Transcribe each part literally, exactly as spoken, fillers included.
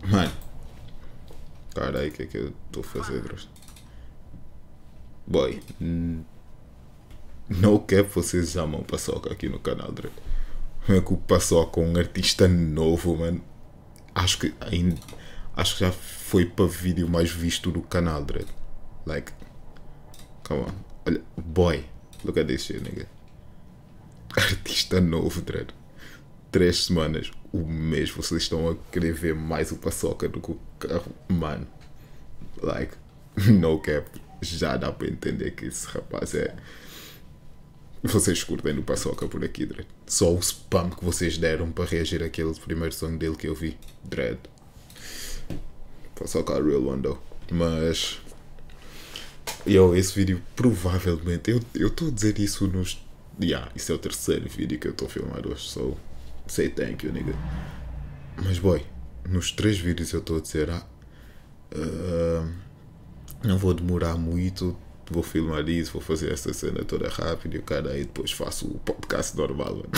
Mano, caralho, o que é que eu estou a fazer, bro? Boy, n- não quero que vocês chamam Paçoca aqui no canal, Dre. Como é que o Paçoca, um artista novo, mano? Acho que ainda. Acho que já foi para vídeo mais visto do canal, Dre. Like, come on. Olha, boy, look at this shit, nigga. Artista novo, Dre. Três semanas, o mês, vocês estão a querer ver mais o Paçoca do que o carro. Mano, like, no cap. Já dá para entender que esse rapaz é. Vocês curtem do Paçoca por aqui, Dread. Só o spam que vocês deram para reagir àquele primeiro som dele que eu vi, Dread. Paçoca real one though. Mas. Eu, esse vídeo provavelmente. Eu estou a dizer isso nos. Yeah, isso é o terceiro vídeo que eu estou a filmar hoje, so. Say thank you, nigga. Mas, boy, nos três vídeos eu estou a dizer. Ah, uh, não vou demorar muito. Vou filmar isso, vou fazer essa cena toda rápido e o cara aí depois faço o podcast normal, mano.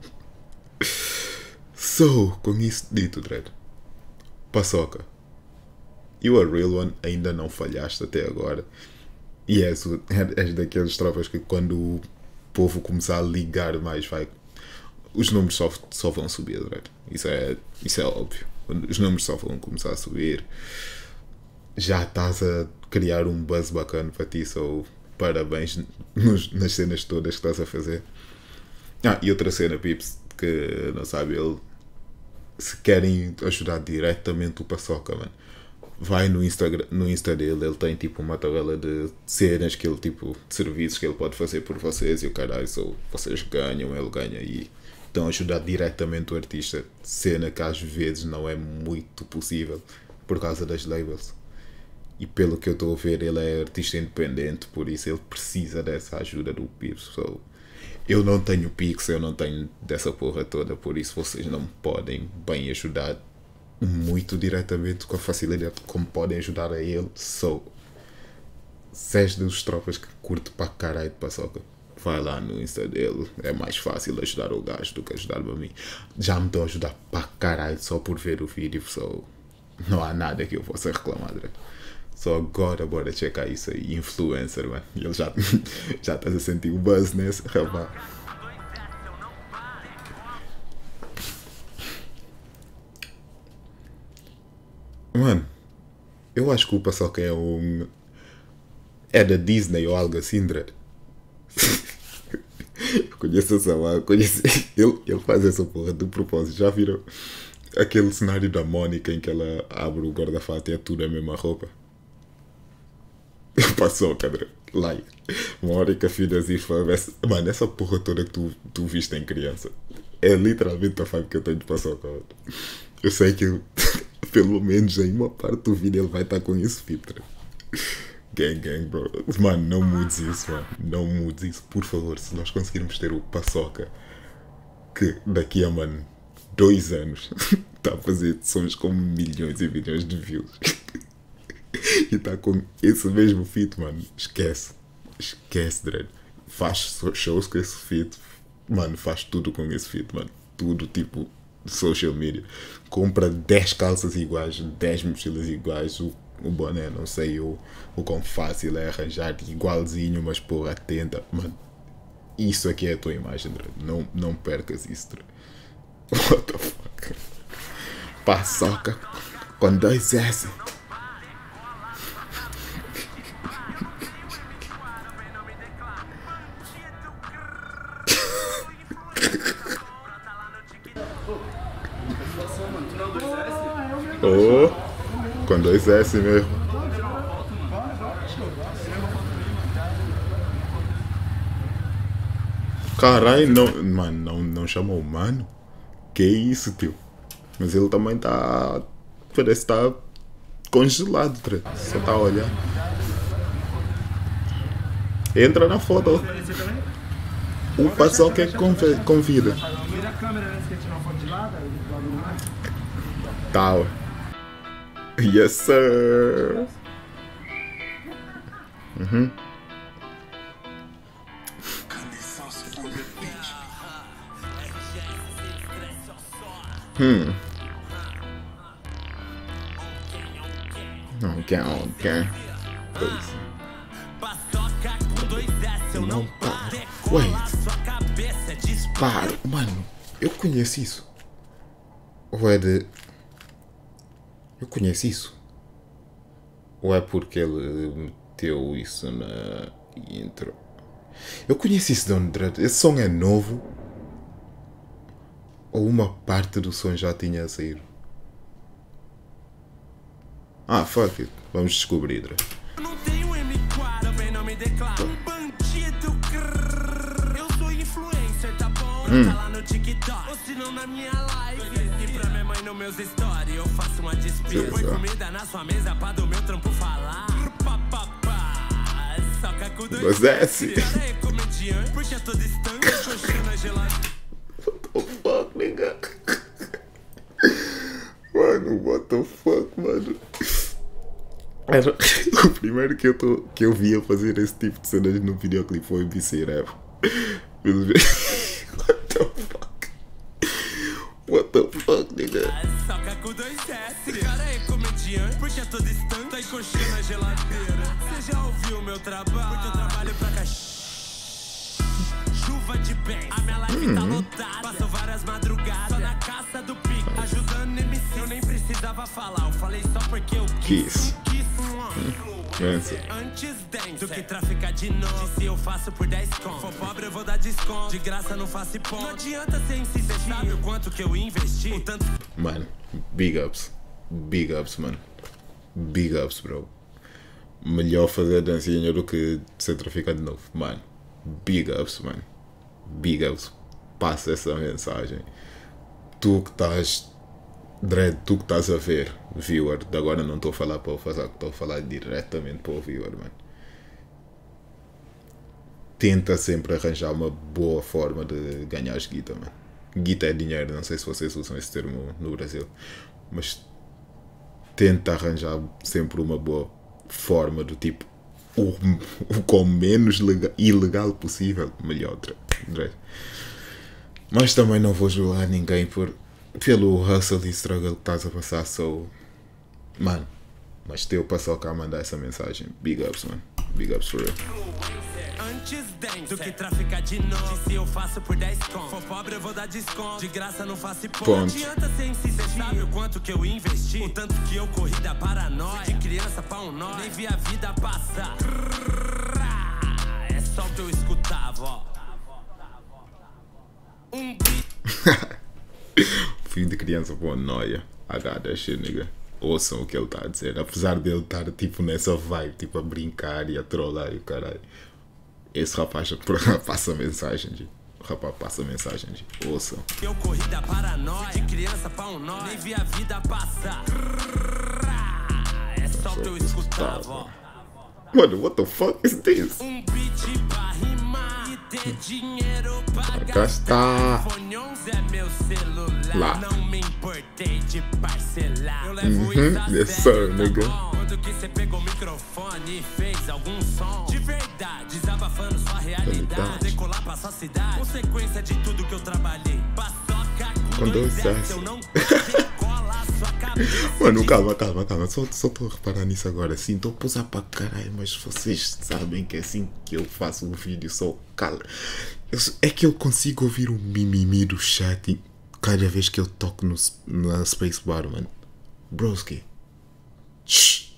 So, com isso dito, Dread. Paçoca. You a real one, ainda não falhaste até agora. E és, és daqueles tropas que quando o povo começar a ligar mais vai. Os números só, só vão subir, Dread. Isso é, isso é óbvio. Os números só vão começar a subir. Já estás a criar um buzz bacana para ti, so parabéns nos, nas cenas todas que estás a fazer. Ah, e outra cena, Pips, que não sabe, ele, se querem ajudar diretamente o Paçoca, mano, vai no Instagram, no Insta dele, ele tem tipo uma tabela de cenas que ele, tipo, de serviços que ele pode fazer por vocês e o caralho, so, vocês ganham, ele ganha e estão a ajudar diretamente o artista, cena que às vezes não é muito possível por causa das labels. E pelo que eu estou a ver, ele é artista independente, por isso ele precisa dessa ajuda do Pips. So, eu não tenho Pix, eu não tenho dessa porra toda, por isso vocês não me podem bem ajudar muito diretamente com a facilidade como podem ajudar a ele. So, se és dos tropas que curte para caralho de Paçoca, vai lá no Insta dele, é mais fácil ajudar o gajo do que ajudar-me a mim. Já me estão a ajudar para caralho só por ver o vídeo, so, não há nada que eu possa reclamar, né? Só agora bora checar isso aí, influencer, mano. Ele já, já estás a sentir o buzz nesse, rapaz. Mano, eu acho que o Paçoca é um. É da Disney ou algo assim, Dre. Eu conheço essa lá, conheço. Ele, ele faz essa porra de propósito. Já viram aquele cenário da Mônica em que ela abre o guarda-fato e é tudo a mesma roupa? Passou, cadê? Like, uma hora que a filha diz, mano, essa porra toda que tu, tu viste em criança é literalmente a vibe que eu tenho de passar com ela. Eu sei que pelo menos em uma parte do vídeo ele vai estar com esse filtro. Gang, gang, bro. Mano, não mudes isso, mano. Não mudes isso, por favor. Se nós conseguirmos ter o Paçoca que daqui a, mano, dois anos está a fazer sons com milhões e milhões de views. E tá com esse mesmo feat, mano. Esquece. Esquece, Dread. Faz shows com esse feat. Mano, faz tudo com esse feat, mano. Tudo tipo social media. Compra dez calças iguais, dez mochilas iguais. O, o boné, não sei o, o quão fácil é arranjar igualzinho, mas porra, atenta. Mano, isso aqui é a tua imagem, Dread. Não, não percas isso, Dread. What the fuck? Paçoca com dois S. Oh, com dois S mesmo. Caralho, não, mano, não, não chamou o mano? Que isso, tio? Mas ele também tá. Parece que tá congelado, tre. Só tá a olhar. Entra na foto. O Paçoca é que convida. Tal. Yes, sir. Uhum. Hum. Não quer, não quer. Eu não paro. Wait. Paro. Mano, eu conheço isso. Ou é de... Eu conheço isso. Ou é porque ele meteu isso na intro? Eu conheço isso de onde... Esse som é novo? Ou uma parte do som já tinha saído? Ah, fuck it. Vamos descobrir. Eu não tenho M quatro, também não me declaro um bandido. Crrr. Eu sou influencer, tá bom? Hum. Tá lá no TikTok, ou se não na minha live. E pra minha mãe nos meus stories eu faço uma despesa. Põe comida na sua mesa pra do meu trampo falar. Papapá, soca com dois. Mas é assim. Cara é comediante, porque eu tô distante, coxinha na geladeira. What the fuck, nigga? Mano, what the fuck, mano? Era o primeiro que eu, tô, que eu via fazer esse tipo de cenas no videoclipe foi o B C Rap. What the fuck? What the fuck, nigga? Soca com dois S. Esse cara é comediante, porque eu tô distante, tá em coxinha na geladeira. Você já ouviu o meu trabalho? Porque eu trabalho pra cá. Chuva de bem, a minha live hum. tá lotada. Passou várias madrugadas, só na caça do pico, ajudando M C. Eu nem precisava falar, eu falei só porque eu quis. Quis. Antes do que traficar de novo. Se eu faço por dez conto, for pobre eu vou dar desconto. De graça não faço ponto. Não adianta ser insistir. Cê sabe o quanto que eu investi? O tanto... Mano, big ups. Big ups, mano. Big ups, bro. Melhor fazer dancinha do que ser traficado de novo. Mano, big ups, mano. Big ups. Passa essa mensagem. Tu que estás... Dread, tu que estás a ver, viewer, de agora não estou a falar para o Fazaco, estou a falar diretamente para o viewer, mano. Tenta sempre arranjar uma boa forma de ganhar as guita, mano. Guita é dinheiro, não sei se vocês usam esse termo no Brasil, mas tenta arranjar sempre uma boa forma do tipo, o, o com menos legal, ilegal possível, melhor, Dread. Mas também não vou julgar ninguém por... pelo hustle e struggle que estás a passar, so... Mano, mas teu passou cá a mandar essa mensagem. Big ups, man. Big ups for real. Antes do que traficar de novo. Se eu faço por dez conto, for pobre eu vou dar desconto. De graça não faço ponto. Não adianta ser insistir. Cê sabe o quanto que eu investi, o tanto que eu corri da paranoia. De criança pra um nó, nem vi a vida passar. É só o que eu escutava, ó. Um beat. Fim de criança com a noia. I got that shit, nigga. Ouçam o que ele está a dizer. Apesar dele estar tipo nessa vibe, tipo a brincar e a trollar e o caralho. Esse rapaz passa mensagem, G. O rapaz passa mensagem, G. Ouçam. Eu corri da paranoia, de criança pra um nó, nem vi a vida passar. É só o que eu escutava, ó. Mano, what the fuck is this? Um beat pra rimar e ter dinheiro pra gastar. iPhone onze é meu celular. Lá. Não me importei de parcelar. Eu levo Uhum, isso a yes, sério, sir, tá nigga. bom? Quando que você pegou o microfone e fez algum som de verdade, desabafando sua realidade, Verdade. decolar pra sua cidade, consequência de tudo que eu trabalhei. Paçoca com, Com dois dois S, S. eu não decola a sua cabeça. Mano, calma, calma, calma. Só estou a reparar nisso agora. Sim, estou a posar para caralho, mas vocês sabem que é assim que eu faço o vídeo. Só cala. Eu, é que eu consigo ouvir o mimimi do chat cada vez que eu toco no, na spacebar, mano. Broski. Shhh.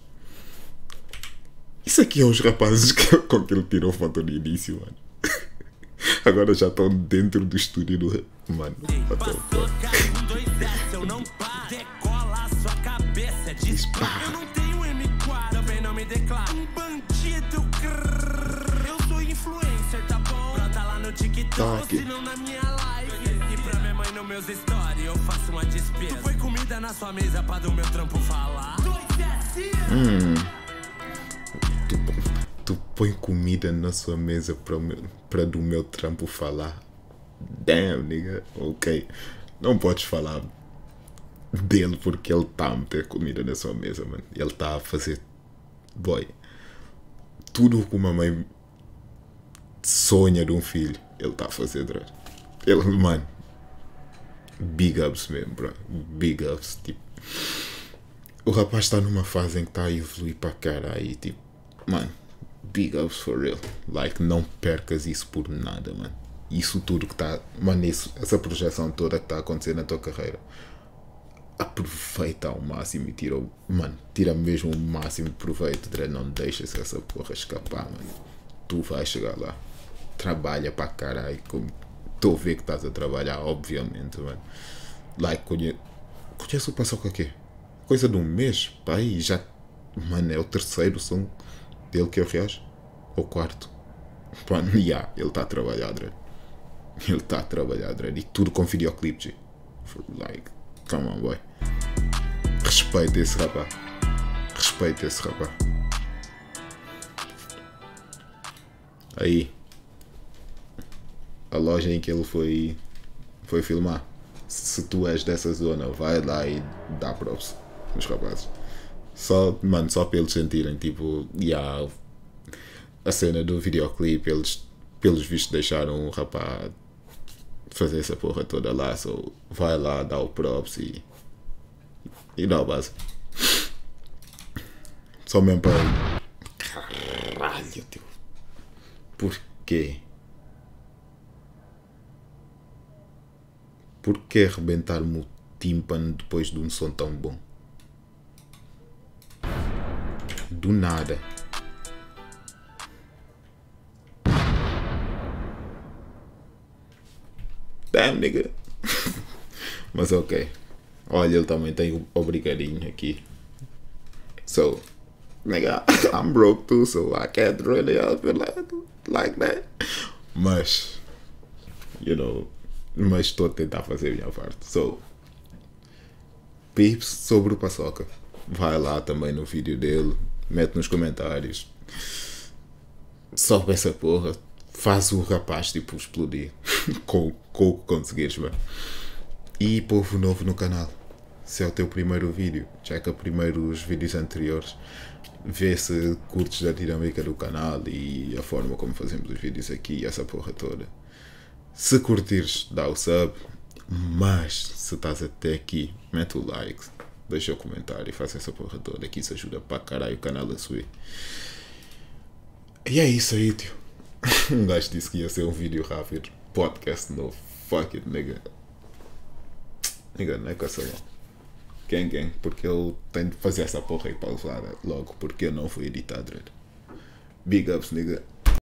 Isso aqui é os rapazes que, com que ele tirou foto no início, mano. Agora já estão dentro do estúdio do... Mano, what the fuck? Eu não paro, decola a sua cabeça, dispara. Eu não tenho M quatro, também não me declaro um bandido. Crrr. Eu sou influencer, tá bom? Brota lá no TikTok, ou se não na minha live. E pra minha mãe nos meus stories eu faço uma despesa. Tu põe comida na sua mesa pra do meu trampo falar. Hum. Tu, tu põe comida na sua mesa para meu, para do meu trampo falar. Damn, nigga. Ok. Não podes falar dele porque ele está a meter comida na sua mesa, mano. Ele está a fazer... Boy. Tudo o que uma mãe sonha de um filho, ele está a fazer, bro. Ele, mano. Big ups mesmo, bro. Big ups. Tipo... o rapaz está numa fase em que está a evoluir para caralho e tipo, mano, big ups for real. Like, não percas isso por nada, mano. Isso tudo que está, mano, isso, essa projeção toda que está a acontecer na tua carreira, aproveita ao máximo e tira, mano, tira mesmo o máximo de proveito, Dre. Não deixes essa porra escapar, mano. Tu vais chegar lá. Trabalha para caralho, como estou a ver que estás a trabalhar, obviamente, mano. Like, conhe... conheço o Paçoca aqui. Coisa de um mês, pá, e já, mano, é o terceiro som dele que eu reajo, ou quarto. Mano, já, yeah, ele está a trabalhar, Dre. Ele está a trabalhar, Dre. E tudo com videoclipe, G. Like, come on, boy. Respeita esse rapaz. Respeita esse rapaz. Aí, a loja em que ele foi, foi filmar. Se tu és dessa zona, vai lá e dá props nos rapazes. Só, mano, só para eles sentirem, tipo, yeah, a cena do videoclipe, eles, pelos vistos, deixaram o rapaz fazer essa porra toda lá. So, vai lá, dá o props e, e dá o base. Só mesmo para... Caralho, tio. Por quê? Por que arrebentar-me o tímpano depois de um som tão bom? Do nada. Damn, nigga. Mas ok. Olha, ele também tem o brigadinho aqui. So, nigga, I'm broke too, so I can't really help it like, like that. Mas, you know, mas estou a tentar fazer a minha parte. So, pips sobre o Paçoca. Vai lá também no vídeo dele, mete nos comentários. Sobe essa porra. Faz o rapaz tipo explodir. com, com o que conseguires, mano. E povo novo no canal. Se é o teu primeiro vídeo, checa primeiro os vídeos anteriores. Vê se curtes da dinâmica do canal e a forma como fazemos os vídeos aqui, essa porra toda. Se curtires, dá o sub. Mas se estás até aqui, mete o like, deixa o comentário e faça essa porra toda, que isso ajuda para caralho o canal a subir. E é isso aí, tio. Um gajo disse que ia ser um vídeo rápido. Podcast novo. Fuck it, nigga. Nigga, não é coisa lá. Gang, gang. Porque eu tenho de fazer essa porra aí pausada logo. Porque eu não fui editado. Big ups, nigga.